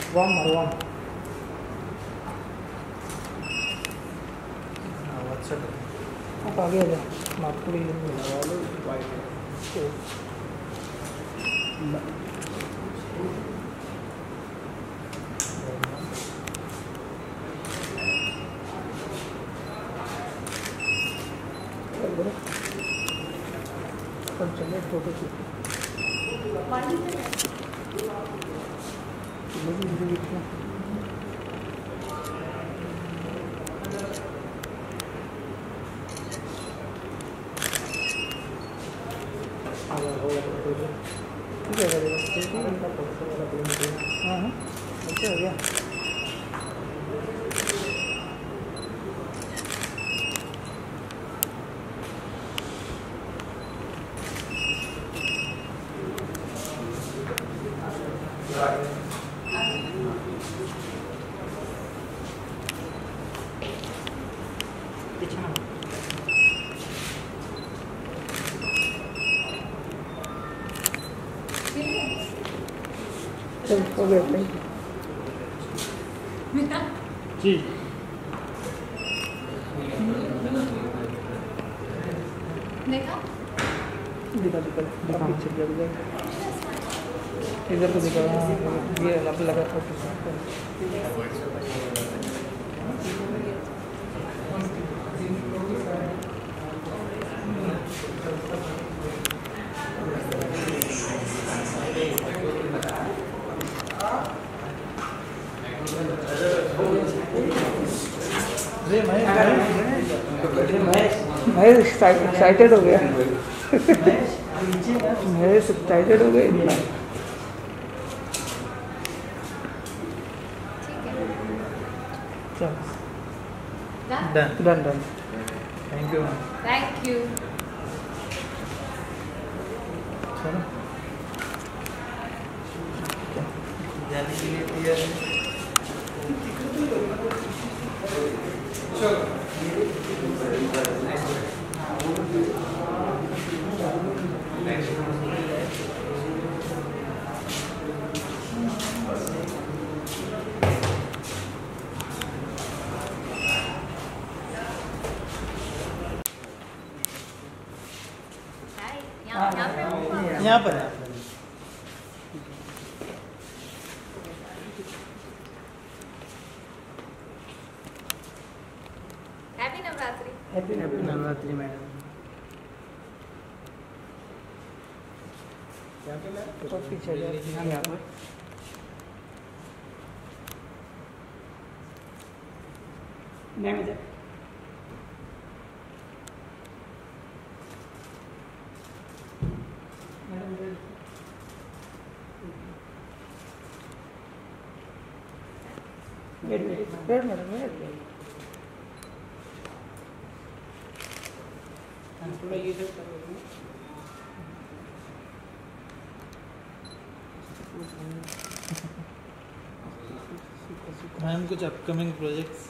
Warm or warm? WhatsApp. आप आगे आ जाओ, नागपुरी चलिए फोटो हाँ अच्छा हो गया। चल हो गया थैंक यू जी। दिखा पीछे इधर को दिखा। ये लगा था मैं एक्साइटेड हो गया। मैं एक्साइटेड हो गया। Done done. Thank you ma'am. Thank you. चलो जाने के लिए तैयार है। यहाँ पर है। Happy Navratri. Happy Navratri madam. पीछे यहाँ पर मैडम थोड़ा ये सब करो। मैम कुछ अपकमिंग प्रोजेक्ट्स?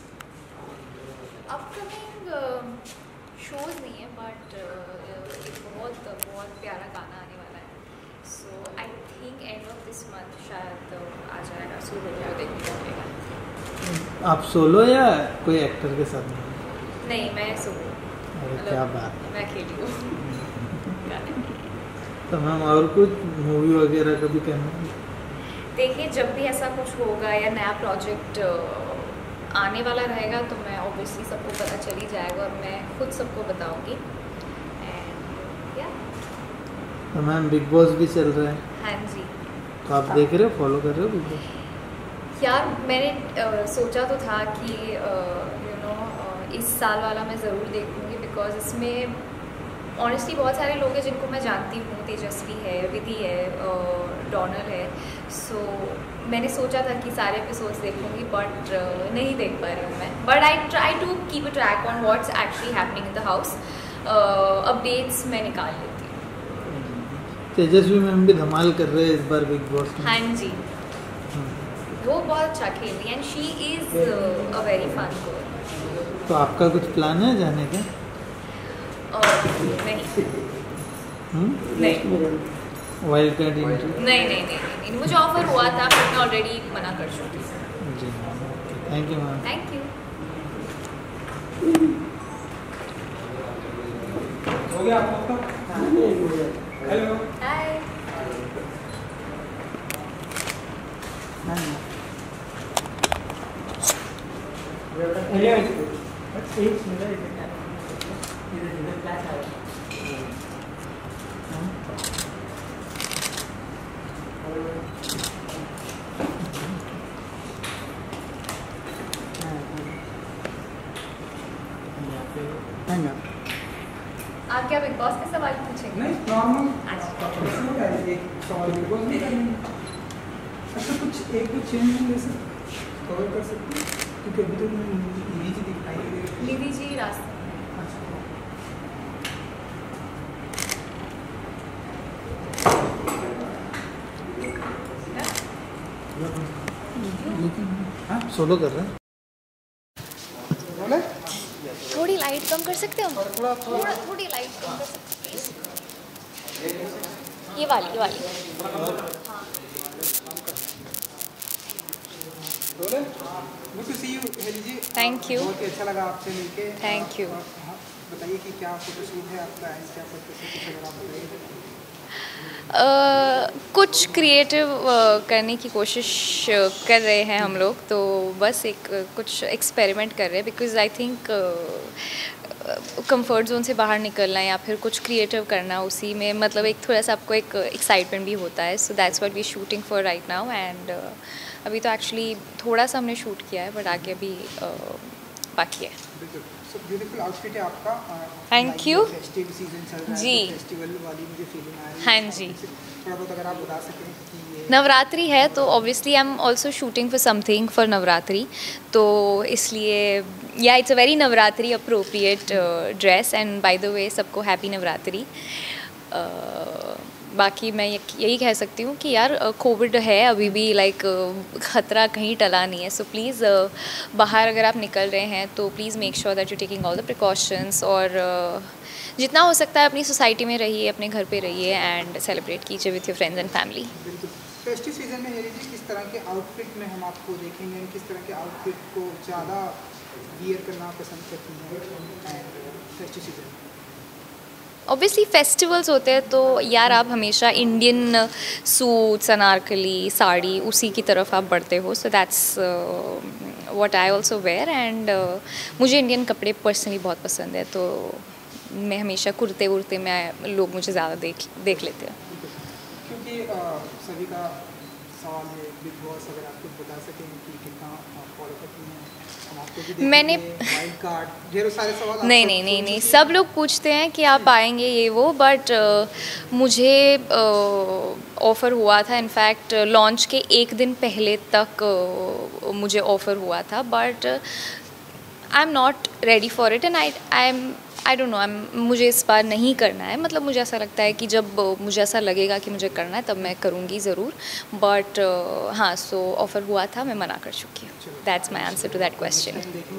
अपकमिंग शोज नहीं है बट एक बहुत बहुत प्यारा गाना आने वाला है। So I think end of this month शायद आ जाएगा, शुरू हो जाएगा, देखने को मिलेगा। आप सोलो या कोई एक्टर के साथ? नहीं मैं सोलो। अरे क्या बात है। मैं खेली हूँ गाने। तो मैम और कुछ मूवी वगैरह कभी करना? देखिए जब भी ऐसा कुछ होगा या नया प्रोजेक्ट आने वाला रहेगा तो मैं ऑब्वियसली सबको पता चल ही जाएगा और मैं खुद सबको बताऊंगी। एंड या तो मैम बिग बॉस भी चल रहा है। हाँ जी। तो आप देख रहे हो, फॉलो कर रहे हो बिग बॉस? यार मैंने सोचा तो था कि इस साल वाला मैं ज़रूर देखूंगी बिकॉज इसमें ऑनेस्टली बहुत सारे लोग हैं जिनको मैं जानती हूँ। तेजस्वी है, विधि है, डॉनर है। सो मैंने सोचा था कि सारे एपिसोड्स देखूंगी बट नहीं देख पा रही हूँ मैं। But I try to keep a track on what's actually happening in the house. Updates मैं निकाल लेती हूँ। तेजस्वी मैम भी धमाल कर रहे हैं इस बार बिग बॉस में। हाँ जी, वो बहुत अच्छा खेल रही है and she is a very fun girl. तो आपका कुछ प्लान है जाने का? नहीं नहीं। Wild card entry? नहीं, मुझे ऑफर हुआ था फिर मैं ऑलरेडी मना कर चुकी हूँ। जी, thank you ma'am. Thank you. हो गया आपका? हेलो। हाय। आप क्या बिग बॉस के सवाल पूछेंगे? नहीं, नॉर्मल। अच्छा। एक सवाल बिग बॉस नहीं करेंगे। अच्छा, कुछ एक दो चेंज जैसे कवर कर सकते हैं, क्योंकि अभी तो इमेज दिखाई दे रही है। निधि जी रास्ते में। हाँ, सोलो कर रहे हैं? बोले? थोड़ी लाइट कम कर सकते हो? थोड़ा थोड़ी लाइट कम कर सकते हो प्लीज? ये वाली हाँ। बोले? Good to see you, Helly ji. Thank you. बहुत ही अच्छा लगा आपसे मिलके। Thank you. हाँ, बताइए कि क्या फोटोशूट है आपका, क्या फोटोशूट कुछ अगर आप बताइए। कुछ क्रिएटिव करने की कोशिश कर रहे हैं हम लोग, तो बस एक कुछ एक्सपेरिमेंट कर रहे हैं because I think comfort zone से बाहर निकलना या फिर कुछ क्रिएटिव करना, उसी में मतलब एक थोड़ा सा आपको एक एक्साइटमेंट भी होता है। So that's what we shooting for right now and अभी तो एक्चुअली थोड़ा सा हमने शूट किया है बट आगे अभी बाकी है। ब्यूटीफुल आउटफिट है आपका। थैंक यू फेस्टिव सीजन चल रहा है, जी। फेस्टिवल वाली मुझे फीलिंग आ रही है। हाँ जी। थोड़ा बहुत अगर आप बता सकें कि ये नवरात्रि है तो obviously I am also shooting for something for Navratri, तो इसलिए या it's a very Navratri appropriate dress and by the way सबको हैप्पी नवरात्रि। बाकी मैं यही कह सकती हूँ कि यार कोविड है अभी भी, लाइक ख़तरा कहीं टला नहीं है। सो प्लीज़ बाहर अगर आप निकल रहे हैं तो please make sure that you taking all the precautions और जितना हो सकता है अपनी सोसाइटी में रहिए, अपने घर पे रहिए एंड सेलिब्रेट कीजिए with your friends and family. बिल्कुल। फेस्टिव सीजन में हेली जी किस तरह के आउटफिट में हम आपको देखेंगे, किस तरह के आउटफिट को ज़्यादा वियर करना पसंद करती हैं फेस्टिव सीजन में? ऑब्वियसली फेस्टिवल्स होते हैं तो यार आप हमेशा इंडियन सूट्स, अनारकली, साड़ी उसी की तरफ आप बढ़ते हो। So that's what I also wear and मुझे इंडियन कपड़े पर्सनली बहुत पसंद है, तो मैं हमेशा कुर्ते वुर्ते में लोग मुझे ज़्यादा देख लेते हैं। क्योंकि सभी का सवाल है बिग बॉस, अगर आप कुछ बता सकें कि कितना फॉलो करती हैं, हम आपको भी मैंने वाइल्ड कार्ड ढेरों सारे सवाल नहीं, सब लोग पूछते हैं कि आप आएंगे ये वो, बट मुझे ऑफ़र हुआ था, इनफैक्ट लॉन्च के एक दिन पहले तक मुझे ऑफ़र हुआ था, but I am not ready for it and I don't know, मुझे इस बार नहीं करना है। मतलब मुझे ऐसा लगता है कि जब मुझे ऐसा लगेगा कि मुझे करना है तब मैं करूँगी ज़रूर, बट हाँ, सो ऑफ़र हुआ था, मैं मना कर चुकी हूँ। That's my answer to that question.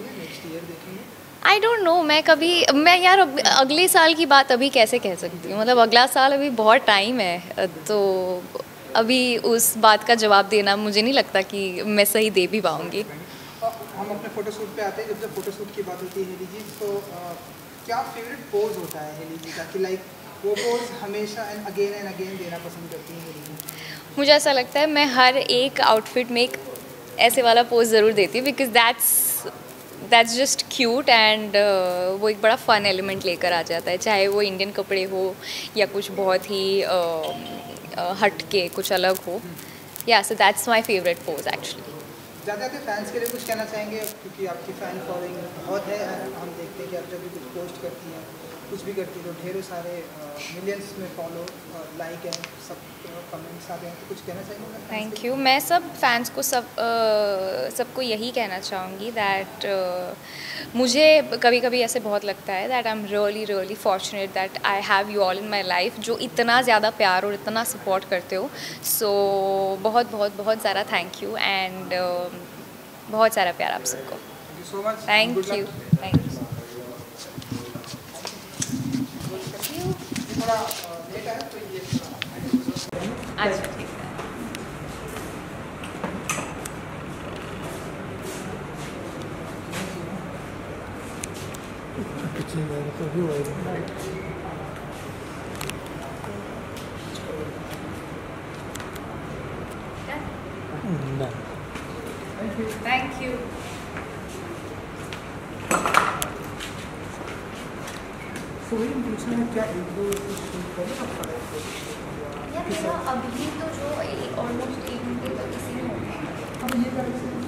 I don't know, मैं यार अगले साल की बात अभी कैसे कह सकती हूँ, मतलब अगला साल अभी बहुत टाइम है, तो अभी उस बात का जवाब देना मुझे नहीं लगता कि मैं सही दे भी पाऊँगी। हम अपने फोटोशूट पे आते हैं, जब फोटोशूट की बात होती है हेली जी, तो क्या फेवरेट पोज होता है हेली जी का, कि लाइक वो पोज हमेशा एंड अगेन देना पसंद करती हैं हेली जी? मुझे ऐसा लगता है मैं हर एक आउटफिट में एक ऐसे वाला पोज ज़रूर देती हूँ, because that's just cute and वो एक बड़ा फ़न एलिमेंट लेकर आ जाता है, चाहे वो इंडियन कपड़े हो या कुछ बहुत ही हट के कुछ अलग हो। या so that's my favourite pose actually. ज़्यादा फैंस के लिए कुछ कहना चाहेंगे, क्योंकि आपकी फ़ैन फॉलोइंग बहुत है, हम देखते हैं कि आप जब भी कुछ पोस्ट करती हैं, कुछ भी करती है, तो ढेरों सारे मिलियंस में फॉलो लाइक हैं, सब कमेंट्स आते हैं, तो कुछ कहना चाहेंगे? Thank you. मैं सब फैंस को सबको यही कहना चाहूँगी दैट मुझे कभी कभी ऐसे बहुत लगता है that I am really fortunate that I have you all in my life, जो इतना ज़्यादा प्यार और इतना सपोर्ट करते हो। सो बहुत ज़्यादा थैंक यू एंड बहुत सारा प्यार आप सबको। Thank you so much. Thank you. थोड़ा लेट है तो ये अच्छा ठीक है। पिछले बार तो भी वायरल थैंक यू। तो वही पूछना है, क्या एक दो करेगा पड़ा यार मेरा अभी तो जो ऑलमोस्ट 1 घंटे तो इसी में हो गया। अब ये कर